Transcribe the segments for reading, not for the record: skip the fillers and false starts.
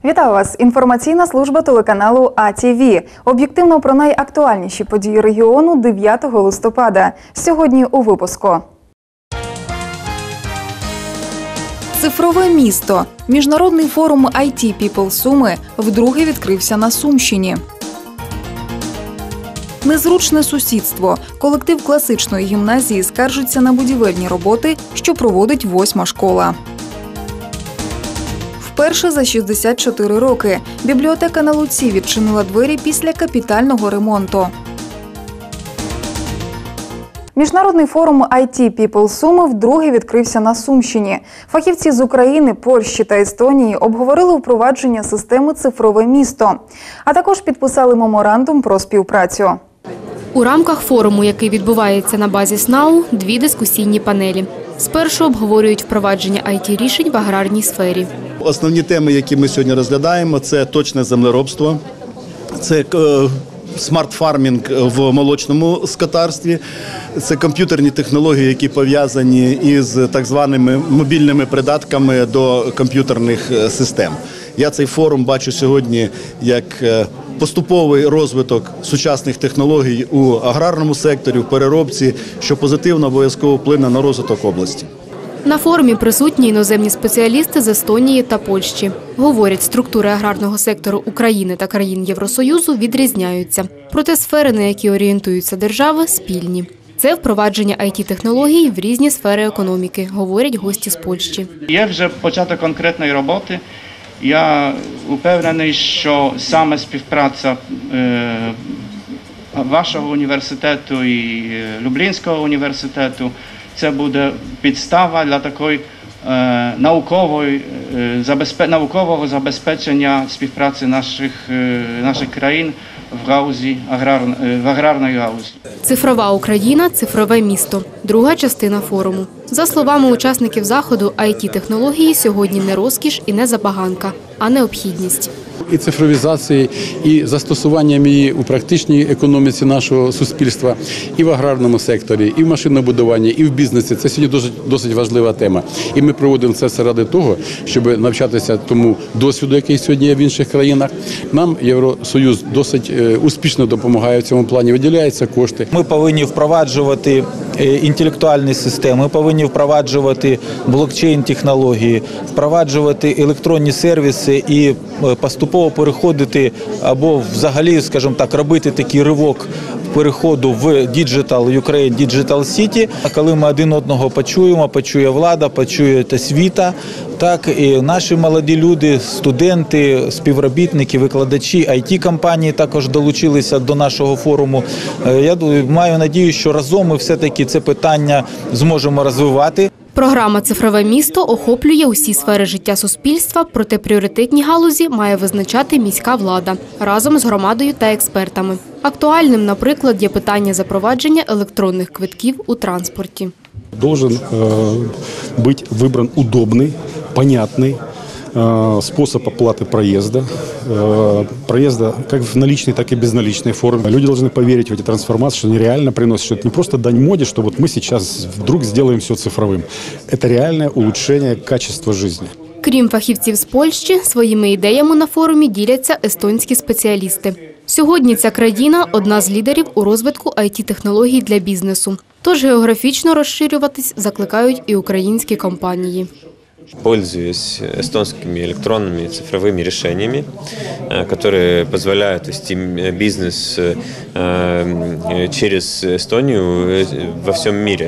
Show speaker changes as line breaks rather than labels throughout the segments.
Вітаю вас! Інформаційна служба телеканалу АТВ. Об'єктивно про найактуальніші події регіону 9 листопада. Сьогодні у випуску. Цифрове місто. Міжнародний форум IT People Суми вдруге відкрився на Сумщині. Незручне сусідство. Колектив класичної гімназії скаржиться на будівельні роботи, що проводить 8-ма школа. Вперше за 64 роки бібліотека на Луці відчинила двері після капітального ремонту. Міжнародний форум IT People Суми вдруге відкрився на Сумщині. Фахівці з України, Польщі та Естонії обговорили впровадження системи «Цифрове місто», а також підписали меморандум про співпрацю.
У рамках форуму, який відбувається на базі СНАУ, дві дискусійні панелі. Спершу обговорюють впровадження IT-рішень в аграрній сфері.
Основні теми, які ми сьогодні розглядаємо, це точне землеробство, це смарт-фармінг в молочному скотарстві, це комп'ютерні технології, які пов'язані із так званими мобільними придатками до комп'ютерних систем. Я цей форум бачу сьогодні як поступовий розвиток сучасних технологій у аграрному секторі, в переробці, що позитивно обов'язково вплине на розвиток області.
На форумі присутні іноземні спеціалісти з Естонії та Польщі. Говорять, структури аграрного сектору України та країн Євросоюзу відрізняються. Проте сфери, на які орієнтуються держави, спільні. Це впровадження IT-технологій в різні сфери економіки, говорять гості з Польщі.
Є вже початок конкретної роботи. Я впевнений, що саме співпраця вашого університету і Люблінського університету – це буде підстава для такої наукового забезпечення співпраці наших країн в аграрної галузі.
Цифрова Україна – цифрове місто. Друга частина форуму. За словами учасників заходу, IT-технології сьогодні не розкіш і не забаганка, а необхідність.
І цифровізації, і застосуванням її у практичній економіці нашого суспільства, і в аграрному секторі, і в машинобудуванні, і в бізнесі. Це сьогодні досить важлива тема. І ми проводимо це все ради того, щоб навчатися тому досвіду, який сьогодні є в інших країнах. Нам Євросоюз досить успішно допомагає в цьому плані, виділяються кошти.
Ми повинні впроваджувати інтелектуальні системи, ми повинні впроваджувати блокчейн-технології, впроваджувати електронні сервіси і поступово переходити або взагалі, скажімо так, робити такий ривок переходу в Digital Ukraine, Digital City. Коли ми один одного почуємо, почує влада, почує освіта, так і наші молоді люди, студенти, співробітники, викладачі, IT-компанії також долучилися до нашого форуму. Я маю надію, що разом ми все-таки це питання зможемо розвивати.
Програма «Цифрове місто» охоплює усі сфери життя суспільства, проте пріоритетні галузі має визначати міська влада разом з громадою та експертами. Актуальним, наприклад, є питання запровадження електронних квитків у транспорті.
Должен быть выбран удобный, понятный способ оплаты проезда как в наличной, так и безналичной форме. Люди должны поверить в эти трансформации, что они реально приносят, что это не просто дань моде, что вот мы сейчас вдруг сделаем все цифровым. Это реальное улучшение качества жизни.
Крім фахівців з Польщі, своїми ідеями на форумі діляться естонські спеціалісти. Сьогодні ця країна – одна з лідерів у розвитку IT-технологій для бізнесу. Тож географічно розширюватись закликають і українські компанії.
Пользуюсь эстонскими электронными цифровыми решениями, которые позволяют вести бизнес через Эстонию во всем мире.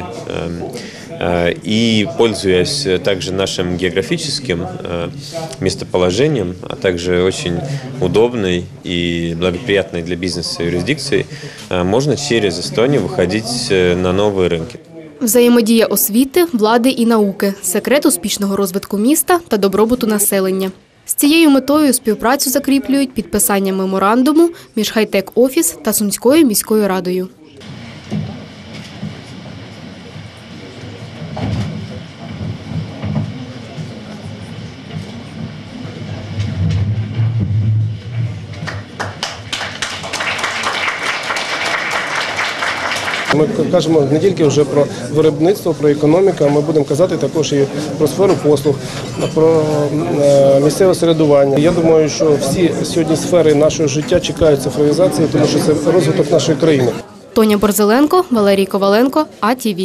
И пользуясь также нашим географическим местоположением, а также очень удобной и благоприятной для бизнеса юрисдикцией, можно через Эстонию выходить на новые рынки.
Взаємодія освіти, влади і науки – секрет успішного розвитку міста та добробуту населення. З цією метою співпрацю закріплюють підписанням меморандуму між Хай-Тек Офіс та Сумською міською радою.
Ми кажемо не тільки вже про виробництво, про економіку, а ми будемо казати також і про сферу послуг, про місцеве самоврядування. Я думаю, що всі сьогодні сфери нашого життя чекають цифровізації, тому що це розвиток нашої країни.
Тоня Борзеленко, Валерій Коваленко, АТВ.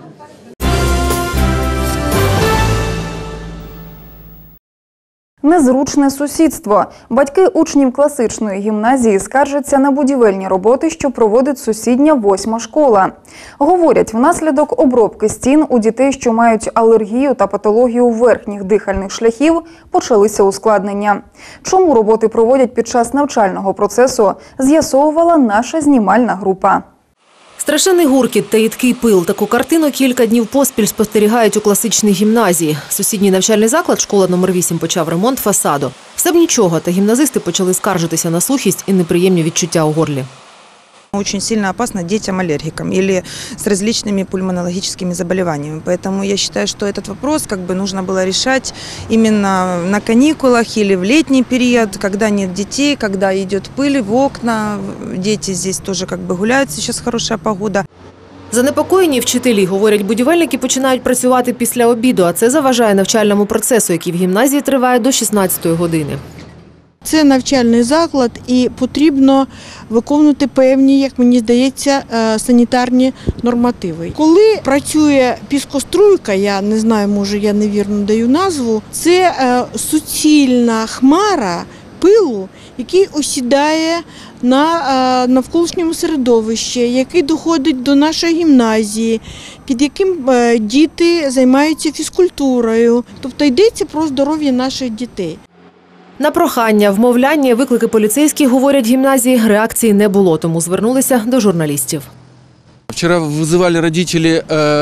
Незручне сусідство. Батьки учнів класичної гімназії скаржаться на будівельні роботи, що проводить сусідня 8-ма школа. Говорять, внаслідок обробки стін у дітей, що мають алергію та патологію верхніх дихальних шляхів, почалися ускладнення. Чому роботи проводять під час навчального процесу, з'ясовувала наша знімальна група.
Страшенний гуркіт та їдкий пил. Таку картину кілька днів поспіль спостерігають у класичній гімназії. Сусідній навчальний заклад, школа номер 8, почав ремонт фасаду. Все б нічого, та гімназисти почали скаржитися на сухість і неприємні відчуття у горлі.
Очень сильно опасно детям-аллергикам или с различными пульмонологическими заболеваниями. Поэтому я считаю, что этот вопрос нужно было решать именно на каникулах или в летний период, когда нет детей, когда идет пыль в окна. Дети здесь тоже гуляют, сейчас хорошая погода.
Занепокоєні вчителі, говорять, будівельники починають працювати після обіду, а це заважає навчальному процесу, який в гімназії триває до 16-ї години.
Це навчальний заклад і потрібно виконувати певні, як мені здається, санітарні нормативи. Коли працює піскоструйка, я не знаю, може я невірно даю назву, це суцільна хмара пилу, який осідає на навколишньому середовищі, який доходить до нашої гімназії, під яким діти займаються фізкультурою. Тобто йдеться про здоров'я наших дітей.
На прохання, вмовляння, виклики поліцейських, говорять, гімназії, реакції не було, тому звернулися до журналістів.
Вчора визивали родители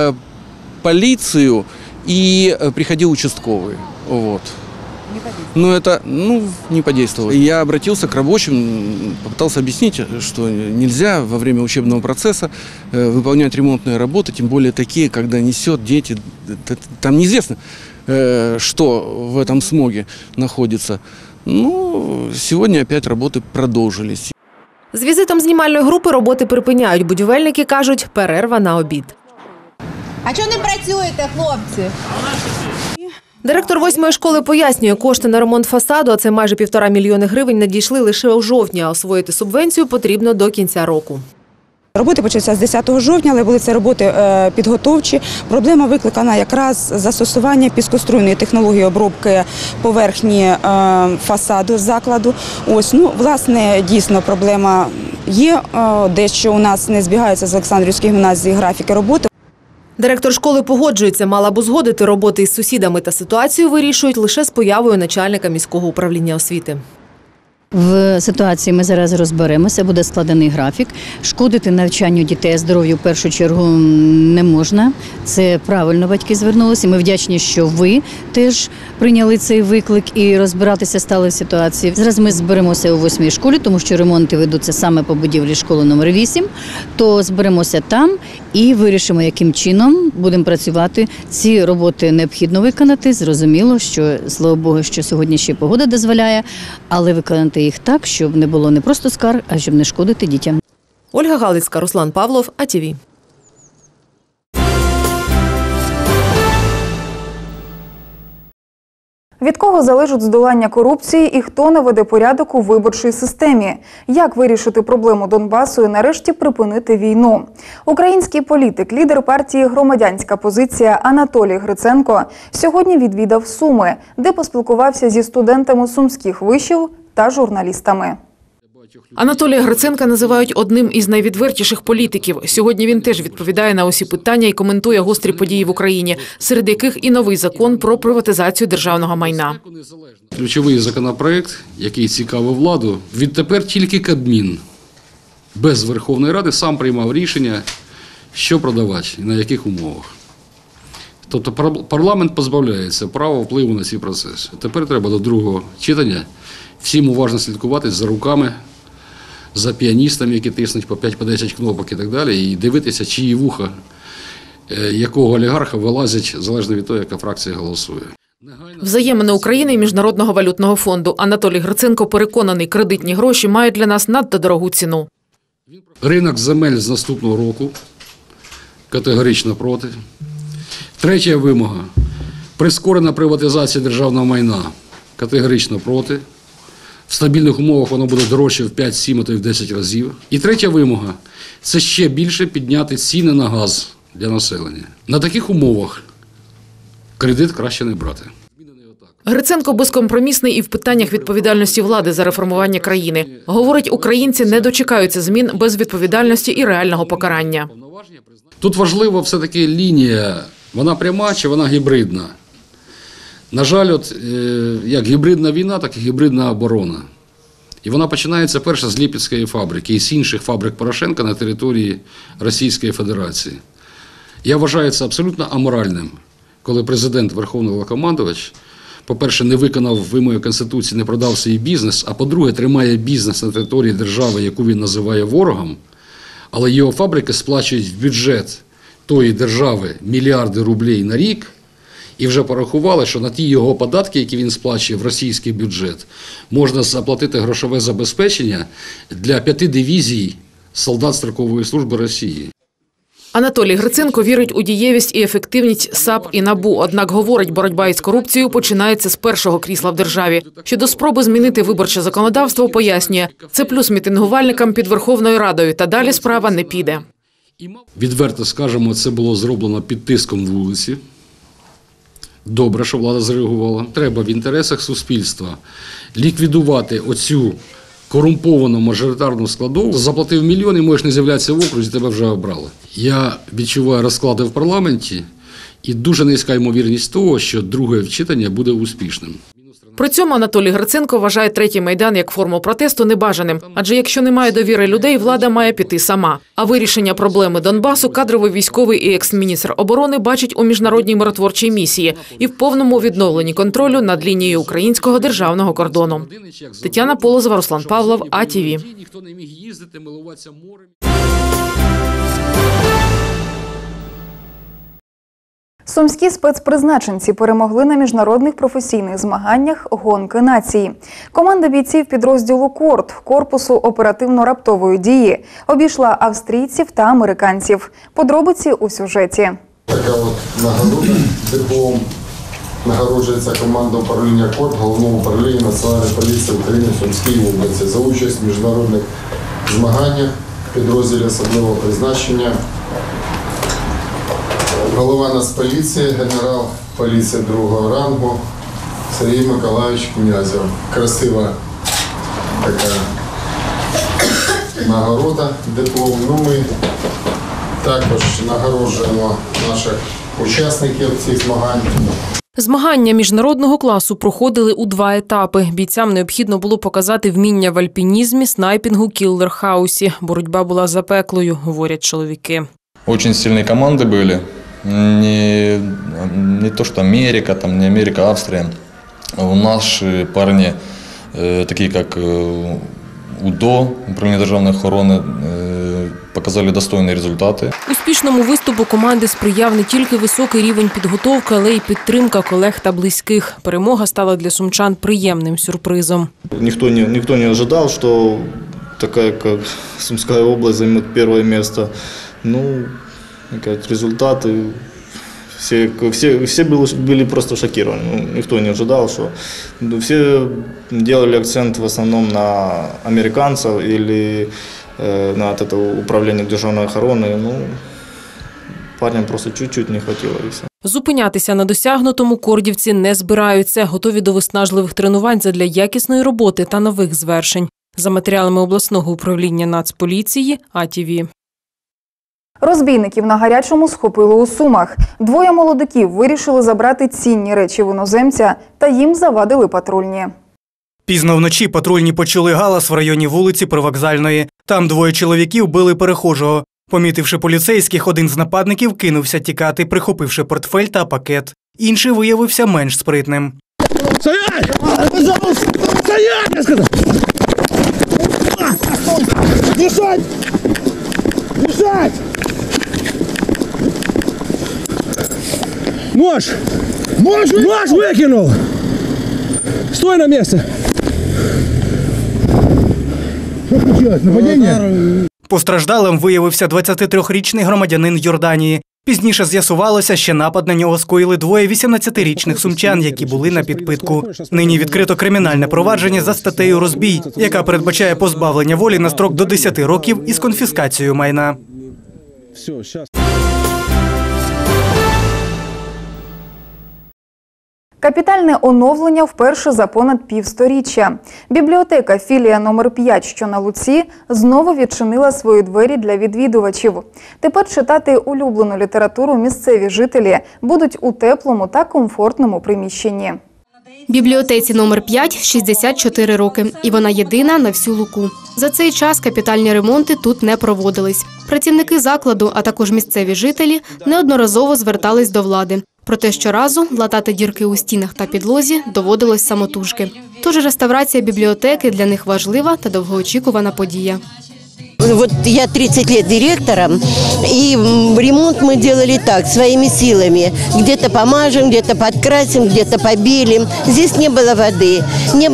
полицию и приходил участковый. Вот. Но это не подействовало. Я обратился к рабочим, попытался объяснить, что нельзя во время учебного процесса выполнять ремонтные работы, тем более такие, когда несет дети. Там неизвестно, что в этом смоге находится. Сегодня опять работы продолжились.
З візитом знімальної групи роботи припиняють. Будівельники кажуть, перерва на обід.
А чого не працюєте, хлопці?
Директор 8-ї школи пояснює, кошти на ремонт фасаду, а це майже 1,5 мільйони гривень, надійшли лише у жовтні, а освоїти субвенцію потрібно до кінця року.
Роботи почалися з 10 жовтня, але були це роботи підготовчі. Проблема викликана якраз застосування піскоструйної технології обробки поверхні фасаду закладу. Власне, дійсно проблема є, дещо у нас не збігаються з Олександрівської гімназії графіки роботи.
Директор школи погоджується, мала б узгодити роботи із сусідами, та ситуацію вирішують лише з появою начальника міського управління освіти.
В ситуації ми зараз розберемося, буде складений графік. Шкодити навчанню дітей, здоров'ю в першу чергу не можна. Це правильно батьки звернулися. Ми вдячні, що ви теж прийняли цей виклик і розбиратися стали в ситуації. Зараз ми зберемося у 8-й школі, тому що ремонти ведуться саме по будівлі школи номер 8. То зберемося там і вирішимо, яким чином будемо працювати. Ці роботи необхідно виконати. Зрозуміло, що, слава Богу, що сьогодні ще погода дозволяє, але виконати їх так, щоб не було не просто скарг, а щоб не шкодити дітям.
Ольга Галицька, Руслан Павлов, АТВ.
Від кого залежить здолання корупції і хто наведе порядок у виборчій системі? Як вирішити проблему Донбасу і нарешті припинити війну? Український політик, лідер партії «Громадянська позиція» Анатолій Гриценко сьогодні відвідав Суми, де поспілкувався зі студентами сумських вишів та журналістами.
Анатолія Гриценка називають одним із найвідвертіших політиків. Сьогодні він теж відповідає на усі питання і коментує гострі події в Україні, серед яких і новий закон про приватизацію державного майна.
Ключовий законопроект, який цікавив владу, відтепер тільки Кабмін без Верховної Ради сам приймав рішення, що продавати і на яких умовах. Тобто парламент позбавляється права впливу на ці процеси. Тепер треба до другого читання всім уважно слідкувати за руками, за піаністами, які тиснуть по 5-10 кнопок і так далі, і дивитися, чиї вуха якого олігарха вилазять, залежно від того, яка фракція голосує.
Взаємини України і Міжнародного валютного фонду. Анатолій Гриценко переконаний, кредитні гроші мають для нас надто дорогу ціну.
Ринок земель з наступного року Категорично проти. Третя вимога – прискорена приватизація державного майна. Категорично проти. В стабільних умовах воно буде дорожче в 5, 7, а то й в 10 разів. І третя вимога – це ще більше підняти ціни на газ для населення. На таких умовах кредит краще не брати.
Гриценко безкомпромісний і в питаннях відповідальності влади за реформування країни. Говорить, українці не дочекаються змін без відповідальності і реального покарання.
Тут важлива все-таки лінія, вона пряма чи вона гібридна. На жаль, от, як гібридна війна, так і гібридна оборона. І вона починається перша з Липецької фабрики і з інших фабрик Порошенка на території Російської Федерації. Я вважаю це абсолютно аморальним, коли президент, Верховний Головнокомандувач, по-перше, не виконав вимоги Конституції, не продав свій бізнес, а по-друге, тримає бізнес на території держави, яку він називає ворогом, але його фабрики сплачують в бюджет тої держави мільярди рублів на рік, і вже порахували, що на ті його податки, які він сплачує в російський бюджет, можна заплатити грошове забезпечення для 5 дивізій солдат строкової служби Росії.
Анатолій Гриценко вірить у дієвість і ефективність САП і НАБУ. Однак, говорить, боротьба із корупцією починається з першого крісла в державі. Щодо спроби змінити виборче законодавство, пояснює, це плюс мітингувальникам під Верховною Радою, та далі справа не піде.
Відверто скажемо, це було зроблено під тиском вулиці. Добре, що влада зреагувала. Треба в інтересах суспільства ліквідувати оцю корумповану мажоритарну складову. Заплатив мільйон і можеш не з'являтися в окрузі, тебе вже обрали. Я відчуваю розклади в парламенті і дуже низька ймовірність того, що друге читання буде успішним.
При цьому Анатолій Гриценко вважає третій Майдан як форму протесту небажаним. Адже якщо немає довіри людей, влада має піти сама. А вирішення проблеми Донбасу кадровий військовий і екс-міністр оборони бачить у міжнародній миротворчій місії і в повному відновленні контролю над лінією українського державного кордону. Тетяна Полозова, Руслан Павлов, АТВ.
Сумські спецпризначенці перемогли на міжнародних професійних змаганнях «Гонки нації». Команда бійців підрозділу «Корт» корпусу оперативно-раптової дії обійшла австрійців та американців. Подробиці у сюжеті.
Така от нагорода диплом нагороджується команда управління «Корт» Головного управління Національної поліції України в Сумській області за участь в міжнародних змаганнях підрозділів особливого призначення. Голова Нацполіції, генерал поліції другого рангу Сергій Миколайович Князєв. Красива така нагорода, диплом. Ми також нагороджуємо наших учасників цих змагань.
Змагання міжнародного класу проходили у 2 етапи. Бійцям необхідно було показати вміння в альпінізмі, снайпінгу, кіллер-хаусі. Боротьба була запеклою, говорять чоловіки.
Очень сильные команды были. Не то, что Америка, там, не Америка, а Австрия. У наши парни, такие как УДО, Управління державної охорони, показали достойні результати.
Успішному виступу команди сприяв не тільки високий рівень підготовки, але й підтримка колег та близьких. Перемога стала для сумчан приємним сюрпризом.
Никто не ожидал, что такая, как Сумская область, займет первое место. Результаты, все были просто шокированы. Никто не ожидал, что все делали акцент в основном на американцев или на это управление державной охраны. Парням просто чуть-чуть не хватило и все.
Зупинятися на досягнутому кордівці не збираються, готові до виснажливих тренувань задля якісної роботи та нових звершень. За матеріалами обласного управління Нацполіції, АТВ.
Розбійників на гарячому схопили у Сумах. 2 молодиків вирішили забрати цінні речі в іноземця, та їм завадили патрульні.
Пізно вночі патрульні почули галас в районі вулиці Привокзальної. Там 2 чоловіків били перехожого. Помітивши поліцейських, один з нападників кинувся тікати, прихопивши портфель та пакет. Інший виявився менш спритним.
Стоять! Стоять, я сказав! Дышать! Дышать! Нож! Нож выкинул! Стой на месте! Что случилось? Нападение?
Постраждалим виявився 23-річний громадянин Йорданії. Пізніше з'ясувалося, що напад на нього скоїли двоє 18-річних сумчан, які були на підпитку. Нині відкрито кримінальне провадження за статтею «Розбій», яка передбачає позбавлення волі на строк до 10 років із конфіскацією майна.
Капітальне оновлення вперше за понад півсторіччя. Бібліотека філія номер 5, що на Луці, знову відчинила свої двері для відвідувачів. Тепер читати улюблену літературу місцеві жителі будуть у теплому та комфортному приміщенні.
Бібліотеці номер 5 – 64 роки, і вона єдина на всю Луку. За цей час капітальні ремонти тут не проводились. Працівники закладу, а також місцеві жителі неодноразово звертались до влади. Проте щоразу латати дірки у стінах та підлозі доводилось самотужки. Тож реставрація бібліотеки для них важлива та довгоочікувана подія.
Вот я 30 лет директором, и ремонт мы делали так, своими силами. Где-то помажем, где-то подкрасим, где-то побелим. Здесь не было воды, не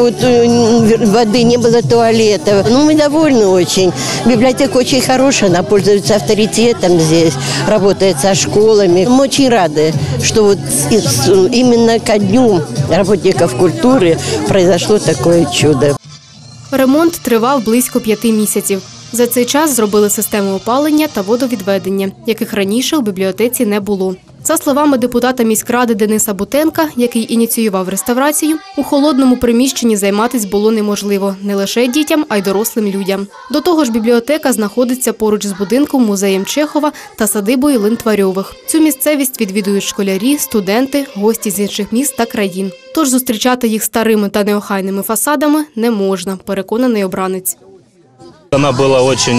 было туалета. Ну, мы довольны очень. Библиотека очень хорошая, она пользуется авторитетом здесь, работает со школами. Мы очень рады, что вот именно ко дню работников культуры произошло такое чудо.
Ремонт тривав близько 5 місяців. За цей час зробили систему опалення та водовідведення, яких раніше у бібліотеці не було. За словами депутата міськради Дениса Бутенка, який ініціював реставрацію, у холодному приміщенні займатись було неможливо не лише дітям, а й дорослим людям. До того ж, бібліотека знаходиться поруч з будинком музеєм Чехова та садибою Линтварьових. Цю місцевість відвідують школярі, студенти, гості з інших міст та країн. Тож зустрічати їх старими та неохайними фасадами не можна, переконаний обранець.
Она была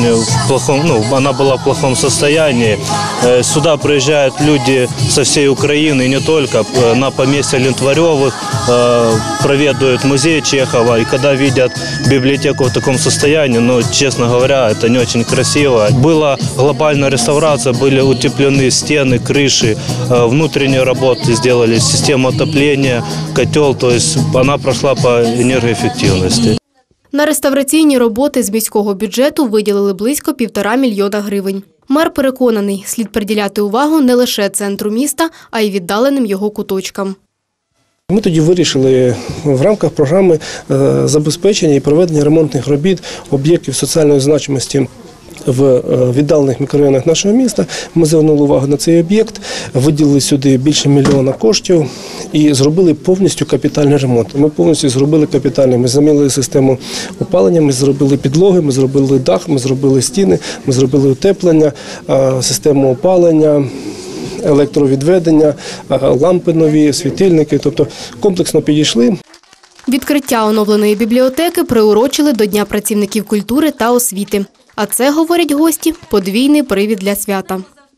в плохом состоянии. Сюда приезжают люди со всей Украины, и не только, на поместье Линтварёвых, проведают музей Чехова. И когда видят библиотеку в таком состоянии, честно говоря, это не очень красиво. Была глобальная реставрация, были утеплены стены, крыши, внутренние работы сделали, систему отопления, котел, то есть она прошла по энергоэффективности.
На реставраційні роботи з міського бюджету виділили близько 1,5 мільйона гривень. Мер переконаний, слід приділяти увагу не лише центру міста, а й віддаленим його куточкам.
Ми тоді вирішили в рамках програми забезпечення і проведення ремонтних робіт об'єктів соціальної значимості в віддалених мікрорайонах нашого міста. Ми звернули увагу на цей об'єкт, виділили сюди більше 1 мільйона коштів і зробили повністю капітальний ремонт. Ми повністю зробили капітальний. Ми замінили систему опалення, ми зробили підлоги, ми зробили дах, ми зробили стіни, ми зробили утеплення, систему опалення, електровідведення, лампи нові, світильники. Тобто комплексно підійшли.
Відкриття оновленої бібліотеки приурочили до Дня працівників культури та освіти. А це, говорять гості, подвійний привід для свята.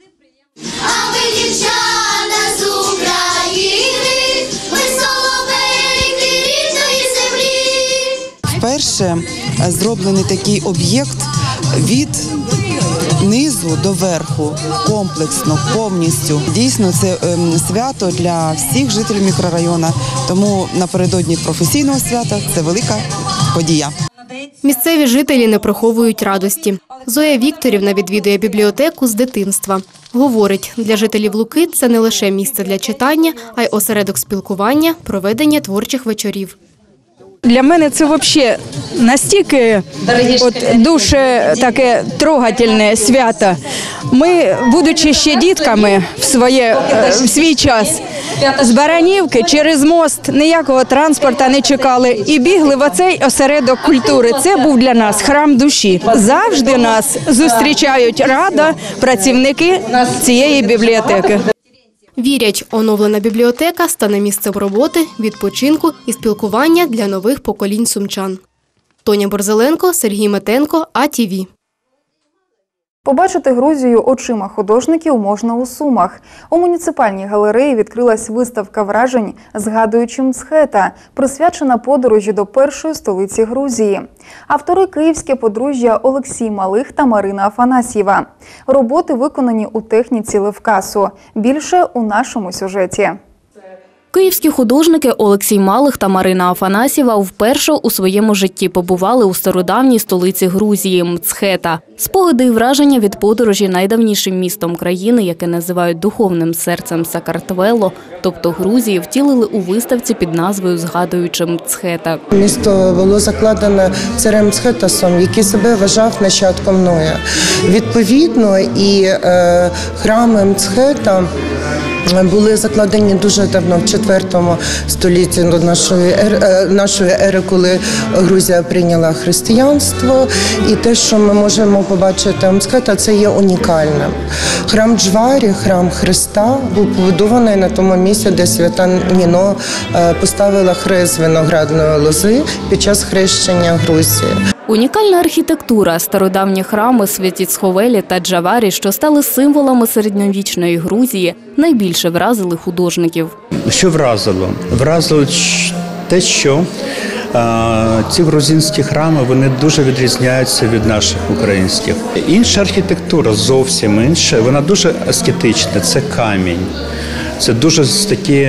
Вперше зроблений такий об'єкт від низу до верху, комплексно, повністю. Дійсно, це свято для всіх жителів мікрорайону, тому напередодні професійного свята це велика подія.
Місцеві жителі не приховують радості. Зоя Вікторівна відвідує бібліотеку з дитинства. Говорить, для жителів Луки це не лише місце для читання, а й осередок спілкування, проведення творчих вечорів.
Для мене це взагалі настільки дуже таке трогательне свято. Ми, будучи ще дітками в свій час, з Баранівки через мост ніякого транспорту не чекали і бігли в оцей осередок культури. Це був для нас храм душі. Завжди нас зустрічають радо працівники цієї бібліотеки.
Вірять, оновлена бібліотека стане місцем роботи, відпочинку і спілкування для нових поколінь сумчан. Тоня Борзеленко, Сергій Метенко, АТВ.
Побачити Грузію очима художників можна у Сумах. У муніципальній галереї відкрилась виставка вражень «Згадуючи Мцхета», присвячена подорожі до першої столиці Грузії. Автори – київське подружжя Олексій Малих та Марина Афанасьєва. Роботи виконані у техніці левкасу. Більше у нашому сюжеті.
Київські художники Олексій Малих та Марина Афанасьєва вперше у своєму житті побували у стародавній столиці Грузії – Мцхета. Спогади і враження від подорожі найдавнішим містом країни, яке називають духовним серцем Сакартвело, тобто Грузії, втілили у виставці під назвою «Згадуючи Мцхета».
Місто було закладено царем Мцхетасом, який себе вважав нащадком Ноя. Відповідно, і храми Мцхета були закладені дуже давно, в 4 столітті до нашої ери, коли Грузія прийняла християнство. І те, що ми можемо побачити Мцхета, це є унікальним. Храм Джварі, храм Христа, був побудований на тому місці, де свята Ніно поставила хрест з виноградної лози під час хрещення Грузії.
Унікальна архітектура, стародавні храми Святіцховелі та Джаварі, що стали символами середньовічної Грузії, найбільше вразили художників.
Що вразило? Вразило те, що ці грузинські храми, вони дуже відрізняються від наших українських. Інша архітектура, зовсім інша, вона дуже аскетична, це камінь. Це дуже такі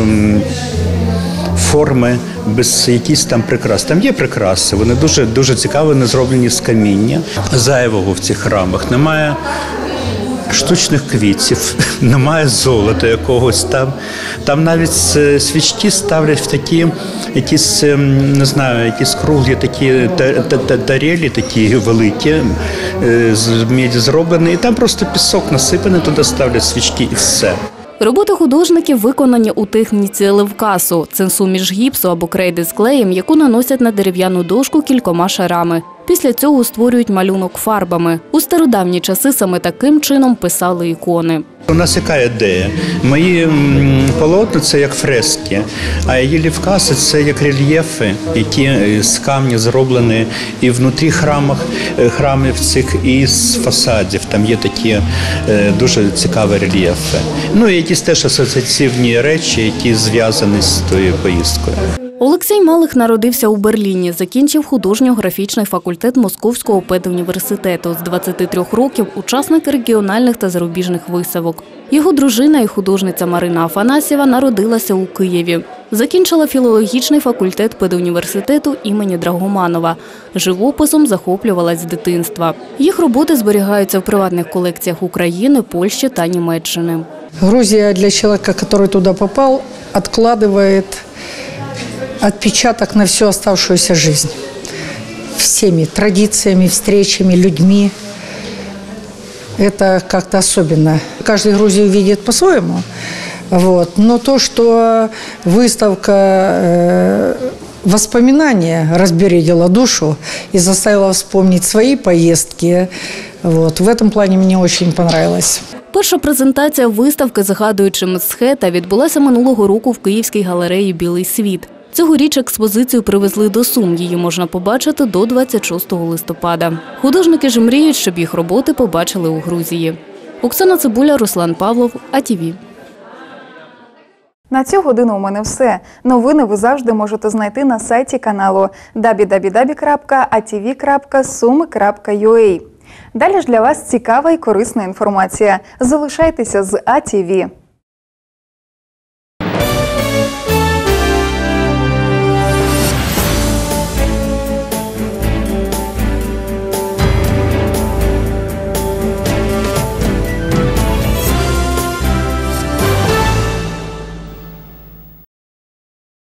форми без якісь там прикрас. Там є прикраси, вони дуже цікаві, вони зроблені з каміння. Зайвого в цих храмах немає штучних квітів, немає золота якогось там. Там навіть свічки ставлять в такі якісь, не знаю, якісь круглі такі тарелі, такі великі, з міді зроблені, і там просто пісок насипаний, туди ставлять свічки і все.
Роботи художників виконані у техніці левкасу – це суміш гіпсу або крейди з клеєм, яку наносять на дерев'яну дошку кількома шарами. Після цього створюють малюнок фарбами. У стародавні часи саме таким чином писали ікони.
У нас яка ідея? Мої полотна – це як фрески, а її левкаси – це як рельєфи, які з камня зроблені і внутрі храмів цих, і з фасадів. Там є такі дуже цікаві рельєфи. Ну і якісь теж асоціативні речі, які зв'язані з тою поїздкою.
Олексій Малих народився у Берліні, закінчив художньо-графічний факультет Московського педуніверситету. З 23 років – учасник регіональних та зарубіжних виставок. Його дружина і художниця Марина Афанасьєва народилася у Києві. Закінчила філологічний факультет педуніверситету імені Драгоманова. Живописом захоплювалась з дитинства. Їх роботи зберігаються в приватних колекціях України, Польщі та Німеччини.
Грузия для человека, который туда попал, откладывает отпечаток на всю оставшуюся жизнь. Всеми традициями, встречами, людьми. Это как-то особенно. Каждый Грузию видит по-своему. Вот. Но то, что выставка воспоминания разбередила душу и заставила вспомнить свои поездки, вот. В этом плане мне очень понравилось.
Перша презентація виставки «Згадуючи Мцхета» відбулася минулого року в Київській галереї «Білий світ». Цьогоріч експозицію привезли до Сум. Її можна побачити до 26 листопада. Художники ж мріють, щоб їх роботи побачили у Грузії. Оксана Цибуля, Руслан Павлов, АТВ.
На цю годину у мене все. Новини ви завжди можете знайти на сайті каналу www.atv.sumi.ua. Далі ж для вас цікава і корисна інформація. Залишайтеся з АТВ.